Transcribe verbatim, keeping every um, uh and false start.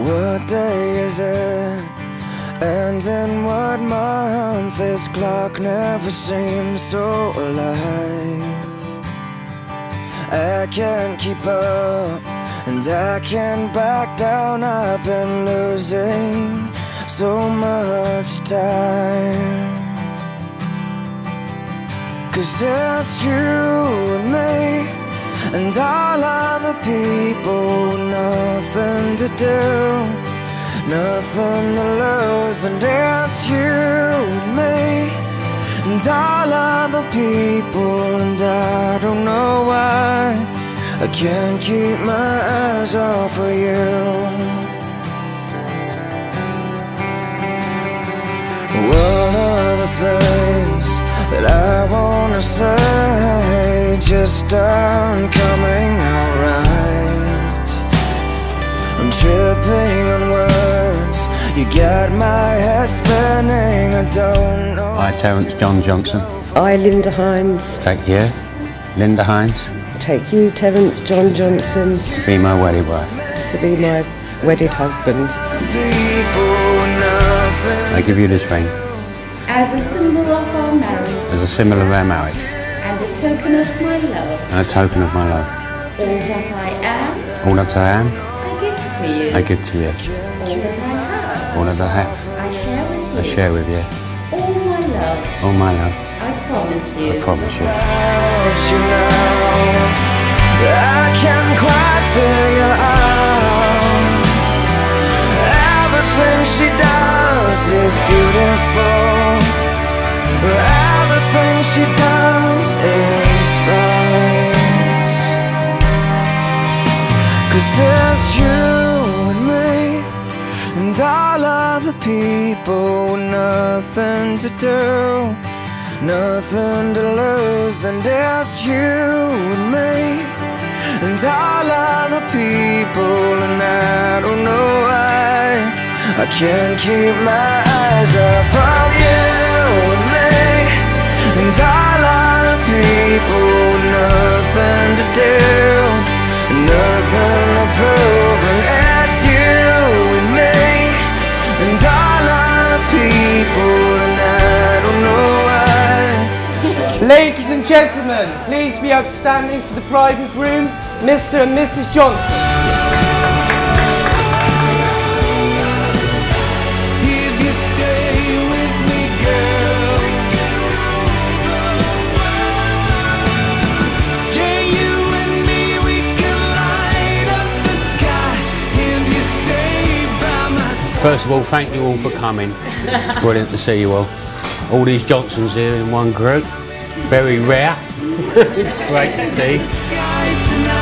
What day is it? And in what month? This clock never seems so alive. I can't keep up, and I can't back down. I've been losing so much time. Cause it's you and me, and all other people with nothing to do, nothing to lose. And it's you and me, and all other people, and I don't know why I can't keep my eyes off of you. One of the things that I wanna say just aren't coming out right. I'm tripping on words, you got my head spinning, I don't know. I, Terence John Johnson. I, Linda Hines. Take you, Linda Hines. Take you, Terence John Johnson. To be my wedded wife. To be my wedded husband. I give you this ring. As a symbol of our marriage. As a symbol of our marriage. And a token of my love. And a token of my love. All that I am. All that I am. I give to you. I give to you. All that I have. All that I have. I share with you. I share with you. All my love. All my love. I promise you. I promise you. You know, I can't quite figure out. Everything she does is beautiful. Everything she does is right. Cause it's you and me, and all other people with nothing to do, nothing to lose. And it's you and me, and all other people, and I don't know why I can't keep my eyes off of you and me, and all other people, nothing to do, nothing to prove. And it's you and me, and all other people, and I don't know why. Ladies and gentlemen, please be outstanding for the bride and groom, Mister and Missus Johnson. First of all, thank you all for coming. It's brilliant to see you all. All these Johnsons here in one group. Very rare. It's great to see.